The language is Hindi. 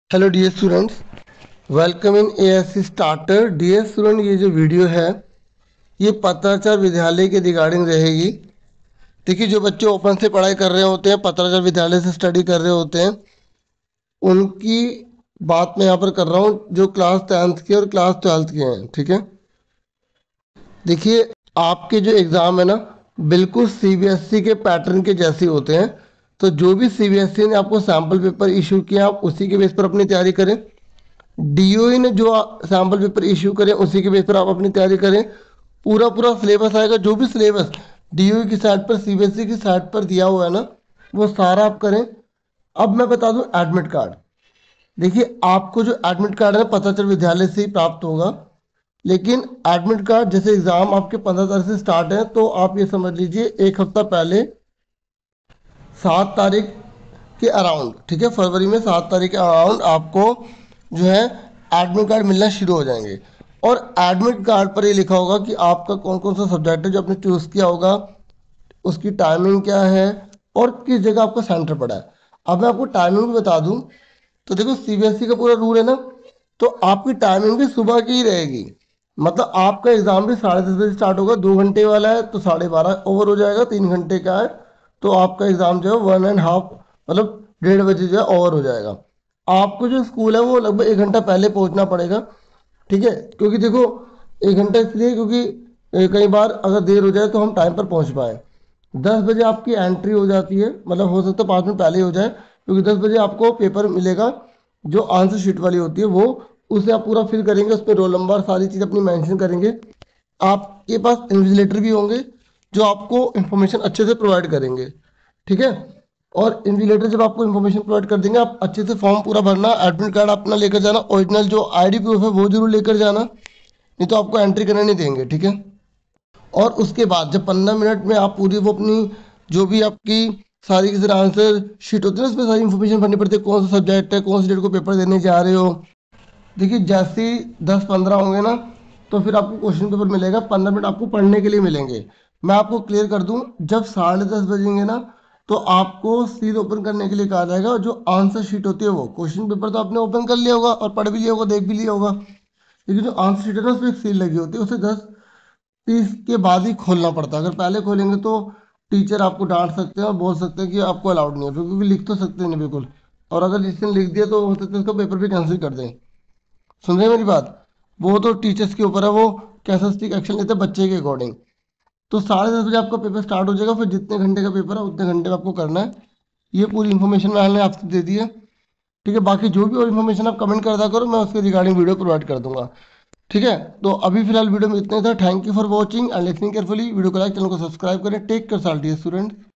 Hello dear students, welcome in ASC starter. Dear student, ये जो वीडियो है ये पत्राचार विद्यालय के रिगार्डिंग रहेगी। देखिए, जो बच्चे ओपन से पढ़ाई कर रहे होते हैं, पत्राचार विद्यालय से स्टडी कर रहे होते हैं, उनकी बात मैं यहाँ पर कर रहा हूँ जो क्लास 10th के और क्लास 12th के हैं। ठीक है, देखिए, आपके जो एग्ज़ाम है ना, बिल्कुल सीबीएसई के पैटर्न के जैसे होते हैं। तो जो भी सीबीएसई ने आपको सैम्पल पेपर इशू किया, आप उसी के बेस पर अपनी तैयारी करें। डीओई ने जो सैम्पल पेपर इशू करें उसी के बेस पर आप अपनी तैयारी करें। पूरा पूरा सिलेबस आएगा, जो भी सिलेबस डीओई की साइट पर, सीबीएसई की साइट पर दिया हुआ है ना, वो सारा आप करें। अब मैं बता दूं एडमिट कार्ड। देखिए, आपको जो एडमिट कार्ड है पत्राचार विद्यालय से ही प्राप्त होगा। लेकिन एडमिट कार्ड, जैसे एग्जाम आपके 15 तारीख से स्टार्ट है, तो आप ये समझ लीजिए एक हफ्ता पहले 7 तारीख के अराउंड, ठीक है, फरवरी में 7 तारीख के अराउंड आपको जो है एडमिट कार्ड मिलना शुरू हो जाएंगे। और एडमिट कार्ड पर ये लिखा होगा कि आपका कौन कौन सा सब्जेक्ट है जो आपने चूज़ किया होगा, उसकी टाइमिंग क्या है और किस जगह आपका सेंटर पड़ा है। अब मैं आपको टाइमिंग भी बता दूं, तो देखो सीबीएसई का पूरा रूल है ना, तो आपकी टाइमिंग भी सुबह की ही रहेगी। मतलब आपका एग्जाम भी 10:30 बजे स्टार्ट होगा, 2 घंटे वाला है तो 12:30 ओवर हो जाएगा, 3 घंटे का है तो आपका एग्जाम जो है 1.5 मतलब 1:30 बजे जो है ओवर हो जाएगा। आपको जो स्कूल है वो लगभग 1 घंटा पहले पहुंचना पड़ेगा। ठीक है, क्योंकि देखो 1 घंटा इसलिए क्योंकि कई बार अगर देर हो जाए तो हम टाइम पर पहुंच पाए। 10 बजे आपकी एंट्री हो जाती है, मतलब हो सकता है 5 मिनट पहले ही हो जाए, क्योंकि 10 बजे आपको पेपर मिलेगा जो आंसर शीट वाली होती है वो, उसे आप पूरा फिल करेंगे, उस पर रोल नंबर सारी चीज़ अपनी मेंशन करेंगे। आपके पास इन्विजिलेटर भी होंगे जो आपको इंफॉर्मेशन अच्छे से प्रोवाइड करेंगे। ठीक है, और इन्विजिलेटर जब आपको इन्फॉर्मेशन प्रोवाइड कर देंगे, आप अच्छे से फॉर्म पूरा भरना, एडमिट कार्ड अपना लेकर जाना, ओरिजिनल जो आईडी प्रूफ है वो जरूर लेकर जाना, नहीं तो आपको एंट्री करने नहीं देंगे। ठीक है, और उसके बाद जब 15 मिनट में आप पूरी वो अपनी जो भी आपकी सारी की सारी आंसर शीट होती है ना, उसमें सारी इन्फॉर्मेशन भरनी पड़ती है, कौन सा सब्जेक्ट है, कौन सी डेट को पेपर देने जा रहे हो। देखिए, जैसे ही 10-15 होंगे ना, तो फिर आपको क्वेश्चन पेपर मिलेगा, 15 मिनट आपको पढ़ने के लिए मिलेंगे। मैं आपको क्लियर कर दूं, जब 10:30 बजेंगे ना, तो आपको सील ओपन करने के लिए कहा जाएगा, और जो आंसर शीट होती है वो, क्वेश्चन पेपर तो आपने ओपन कर लिया होगा और पढ़ भी लिया होगा, देख भी लिया होगा, लेकिन जो आंसर शीट है ना, उस पर एक सील लगी होती है, उसे 10:30 के बाद ही खोलना पड़ता है। अगर पहले खोलेंगे तो टीचर आपको डांट सकते हैं और बोल सकते हैं कि आपको अलाउड नहीं है, क्योंकि लिख तो सकते नहीं बिल्कुल, और अगर जिसने लिख दिया तो हो सकता है उसका पेपर भी कैंसिल कर दें। सुन रहे हैं मेरी बात? वो तो टीचर्स के ऊपर है, वो कैसा स्ट्रिक्ट एक्शन लेते हैं बच्चे के अकॉर्डिंग। तो 10:30 बजे आपका पेपर स्टार्ट हो जाएगा, फिर जितने घंटे का पेपर है उतने घंटे में आपको करना है। ये पूरी इन्फॉर्मेशन मैंने आपसे दे दी है। ठीक है, बाकी जो भी और इन्फॉर्मेशन आप कमेंट करता करो, मैं उसके रिगार्डिंग वीडियो प्रोवाइड कर दूंगा। ठीक है, तो अभी फिलहाल वीडियो में इतना ही था। Thank you for watching and listening carefully. Video को लाइक, चैनल को सब्सक्राइब करें। Take care, salty student.